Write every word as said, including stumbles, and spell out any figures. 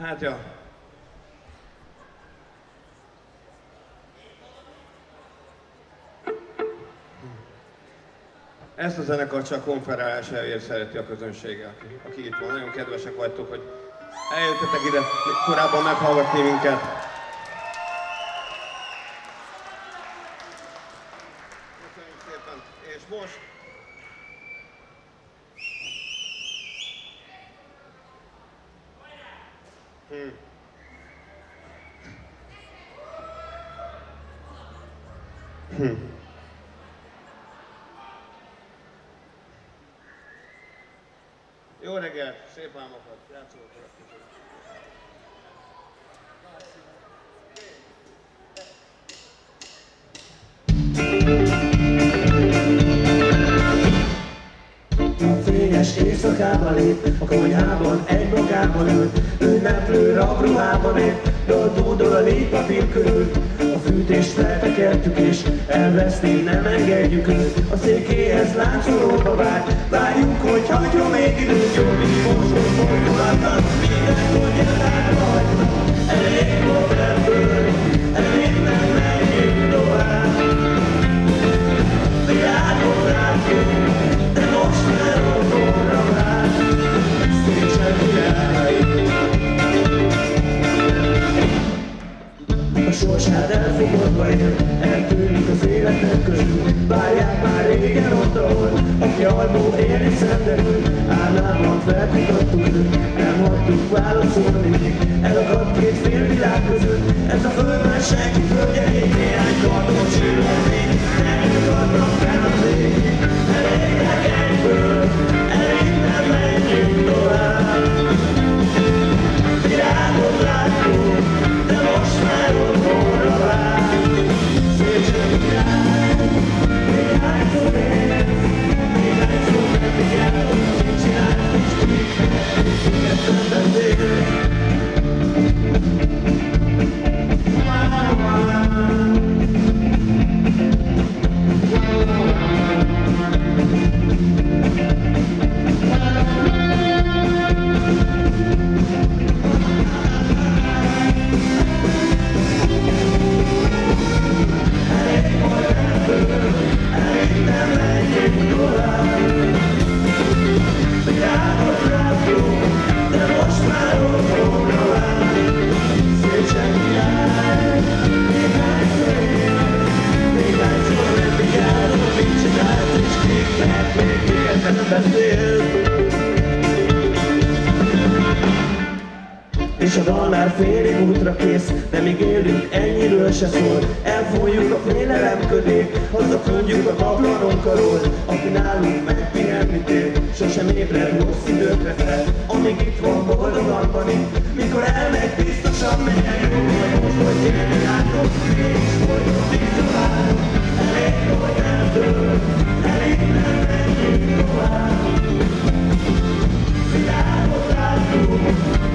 Hát ja. Ezt a zenekart csak konferálásáért szereti a közönsége, aki, aki itt van. Nagyon kedvesek vagytok, hogy eljöttetek ide korábban meghallgatni minket. Köszönjük szépen. És most... Hmm. Hmm. Jó reggelt, szép álmokat, játszolok. A fényes éjszakában lép, a konyhában egy magában ül, ünneplő rabruhában épp, dal-dúdol a lépapír körül. A fűtést feltekertük és elveszni nem engedjük őt. A székéhez láncolóba vár, várjuk, hogy hagyjon még időt. Jó bímósról fordulatlan, mindent mondja rád hagyna. Elég volt ebből, elég nem menjünk tovább. Világot látunk, de most már otthonra vár. Szépen király. A sorsád elfogadva él, eltűnik az életnek közül. Várják már régen ott, ahol aki almó élni szenderül. Álmában felkutattuk őt, nem hagytuk válaszolni még. Elakadt két félvilág között, ez a föld már senki földje. Néhány kardon csillagnék, nem akarnak fel az ég. Elégnek egyből, elég nem menjünk tovább. Virágot látunk, de most már otthonra vár. Szépen király, még hányszor élsz, még hányszor meddig állunk, mit csinálsz kis kiknek, minket szenvedél. És a dal már félig útra kész, de még élünk, ennyiről se szól. Elfújjuk a félelem ködét, hazaküldjük a tablaronk alól. Aki nálunk megpihenni tér, sosem ébred rossz időkre fel. Amíg itt van, boldogan van itt, mikor elmegy, biztosan milyen jó. Vagy most, hogy élni látok, mégis folyton visszavárok. Elég volt ebből, elég nem menjünk tovább. Világot látunk,